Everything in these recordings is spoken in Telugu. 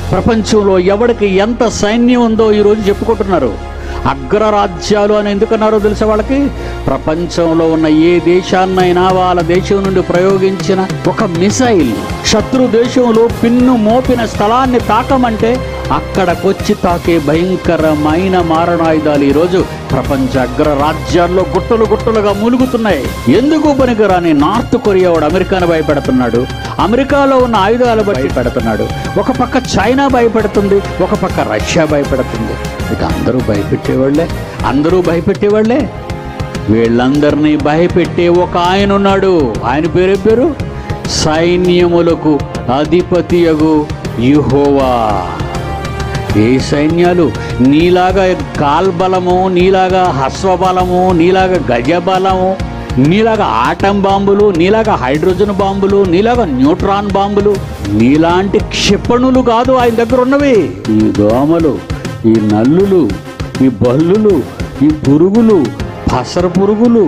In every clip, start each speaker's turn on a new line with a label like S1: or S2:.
S1: ప్రపంచంలో ఎవరికి ఎంత సైన్యం ఉందో ఈరోజు చెప్పుకుంటున్నారు. అగ్రరాజ్యాలు అని ఎందుకన్నారో తెలుసా వాళ్ళకి? ప్రపంచంలో ఉన్న ఏ దేశాన్నైనా వాళ్ళ దేశం నుండి ప్రయోగించిన ఒక మిసైల్ శత్రు దేశంలో పిన్ను మోపిన స్థలాన్ని తాకమంటే అక్కడకొచ్చి తాకే భయంకరమైన మారణాయుధాలు ఈరోజు ప్రపంచ అగ్రరాజ్యాల్లో గుట్టలు గుట్టలుగా మూలుగుతున్నాయి. ఎందుకు పనికిరాని నార్త్ కొరియా వాడు అమెరికాను భయపెడుతున్నాడు, అమెరికాలో ఉన్న ఆయుధాలు భయపెడుతున్నాడు. ఒక పక్క చైనా భయపెడుతుంది, ఒక పక్క రష్యా భయపెడుతుంది. ఇక అందరూ భయపెట్టేవాళ్లే. వీళ్ళందరినీ భయపెట్టే ఒక ఆయన ఉన్నాడు. ఆయన పేరు సైన్యములకు అధిపతియగు యెహోవా. ఏ సైన్యాలు? నీలాగా కాల్బలము, నీలాగా హస్వబలము, నీలాగా గజబలము, నీలాగా ఆటం బాంబులు, నీలాగా హైడ్రోజన్ బాంబులు, నీలాగా న్యూట్రాన్ బాంబులు, నీలాంటి క్షిపణులు కాదు ఆయన దగ్గర ఉన్నవి. ఈ దోమలు, ఈ నల్లులు, ఈ బల్లులు, ఈ పురుగులు, పసర పురుగులు,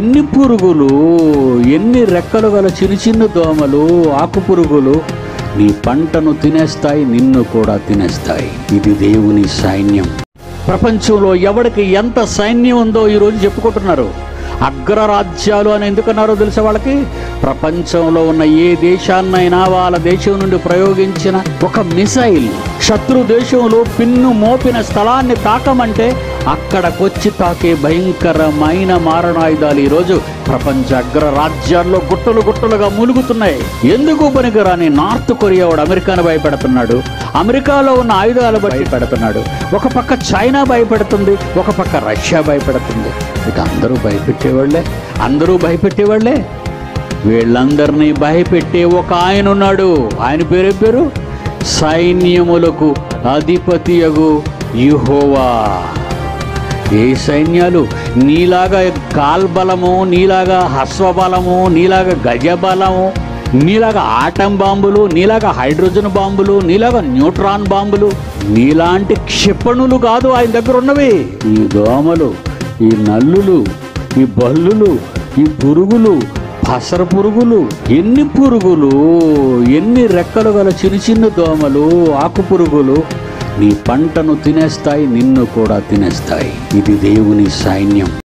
S1: ఎన్ని రెక్కలు గల చిన్న దోమలు, ఆకు పురుగులు నీ పంటను తినేస్తాయి, నిన్ను కూడా తినేస్తాయి. ఇది దేవుని సైన్యం. ప్రపంచంలో ఎవరికి ఎంత సైన్యం ఉందో ఈరోజు చెప్పుకుంటున్నారు. అగ్రరాజ్యాలు అని ఎందుకన్నారో తెలుసా వాళ్ళకి? ప్రపంచంలో ఉన్న ఏ దేశాన్నైనా వాళ్ళ దేశం నుండి ప్రయోగించిన ఒక మిసైల్ శత్రు దేశంలో పిన్ను మోపిన స్థలాన్ని తాకమంటే అక్కడకొచ్చి తాకే భయంకరమైన మారణాయుధాలు ఈరోజు ప్రపంచ అగ్రరాజ్యాల్లో గుట్టలు గుట్టలుగా మూలుగుతున్నాయి. ఎందుకు పనికిరాని నార్త్ కొరియా వాడు అమెరికాను భయపెడుతున్నాడు, అమెరికాలో ఉన్న ఆయుధాలు భయపెడుతున్నాడు. ఒక పక్క చైనా భయపెడుతుంది, ఒక పక్క రష్యా భయపెడుతుంది. ఇక అందరూ భయపెట్టేవాళ్లే. వీళ్ళందరినీ భయపెట్టే ఒక ఆయన ఉన్నాడు. ఆయన పేరు సైన్యములకు అధిపతియగు యెహోవా. ఏ సైన్యాలు? నీలాగా కాల్బలము, నీలాగా హస్వబలము, నీలాగా గజబలము, నీలాగా ఆటం బాంబులు, నీలాగా హైడ్రోజన్ బాంబులు, నీలాగా న్యూట్రాన్ బాంబులు, నీలాంటి క్షిపణులు కాదు ఆయన దగ్గర ఉన్నవి. ఈ దోమలు, ఈ నల్లులు, ఈ బల్లులు, ఈ పురుగులు, పసర పురుగులు, ఎన్ని రెక్కలు గల చిన్న దోమలు, ఆకు పురుగులు నీ పంటను తినేస్తాయి, నిన్ను కూడా తినేస్తాయి. ఇది దేవుని సైన్యం.